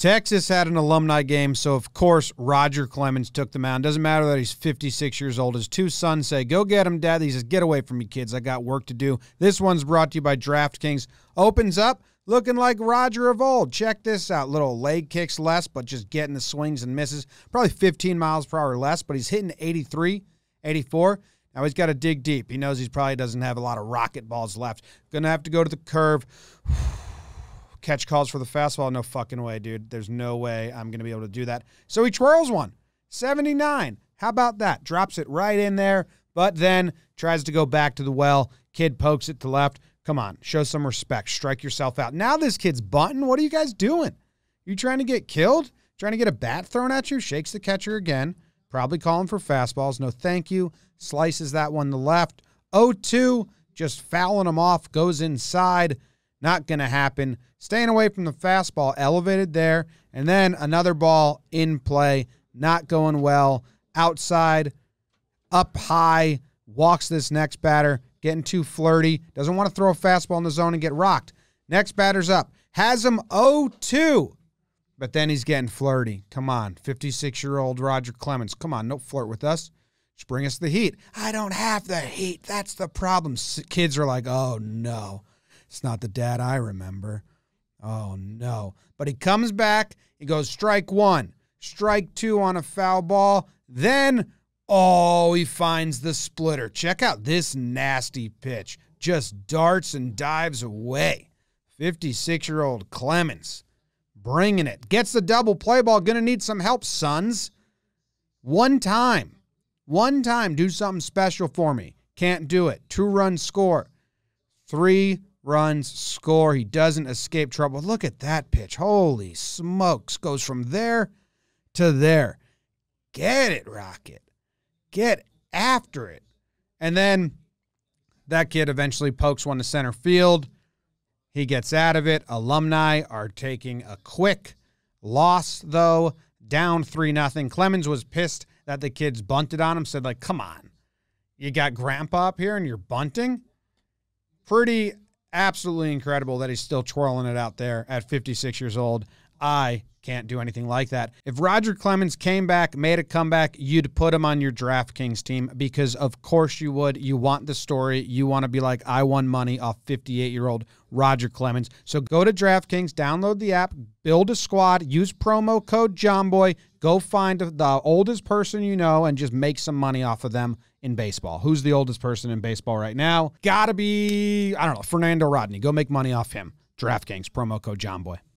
Texas had an alumni game, so of course Roger Clemens took the mound. Doesn't matter that he's 56 years old. His two sons say, go get him, Dad. He says, get away from me, kids. I got work to do. This one's brought to you by DraftKings. Opens up looking like Roger of old. Check this out. Little leg kicks less, but just getting the swings and misses. Probably 15 miles per hour less, but he's hitting 83, 84. Now he's got to dig deep. He knows he probably doesn't have a lot of rocket balls left. Going to have to go to the curve. Catch calls for the fastball. No fucking way, dude. There's no way I'm going to be able to do that. So he twirls one. 79. How about that? Drops it right in there, but then tries to go back to the well. Kid pokes it to left. Come on, show some respect. Strike yourself out. Now this kid's bunting. What are you guys doing? You trying to get killed? Trying to get a bat thrown at you? Shakes the catcher again. Probably calling for fastballs. No thank you. Slices that one to left. 0-2. Just fouling him off. Goes inside. Not going to happen. Staying away from the fastball, elevated there, and then another ball in play, not going well. Outside, up high, walks this next batter, getting too flirty, doesn't want to throw a fastball in the zone and get rocked. Next batter's up, has him 0-2, but then he's getting flirty. Come on, 56-year-old Roger Clemens. Come on, don't flirt with us. Just bring us the heat. I don't have the heat. That's the problem. Kids are like, oh, no. It's not the dad I remember. Oh, no. But he comes back. He goes strike one, strike two on a foul ball. Then, he finds the splitter. Check out this nasty pitch. Just darts and dives away. 56-year-old Clemens bringing it. Gets the double play ball. Going to need some help, sons. One time, do something special for me. Can't do it. 2-run score. 3 runs, score. He doesn't escape trouble. Look at that pitch. Holy smokes. Goes from there to there. Get it, Rocket. Get after it. And then that kid eventually pokes one to center field. He gets out of it. Alumni are taking a quick loss, though. Down 3-0. Clemens was pissed that the kids bunted on him. Said, like, come on. You got grandpa up here and you're bunting? Pretty absolutely incredible that he's still twirling it out there at 56 years old. I can't do anything like that. If Roger Clemens came back, made a comeback, you'd put him on your DraftKings team because of course you would. You want the story. You want to be like, I won money off 58-year-old Roger Clemens. So go to DraftKings, download the app, build a squad, use promo code Jomboy, go find the oldest person you know and just make some money off of them in baseball. Who's the oldest person in baseball right now? Gotta be, I don't know, Fernando Rodney. Go make money off him. DraftKings, promo code Jomboy.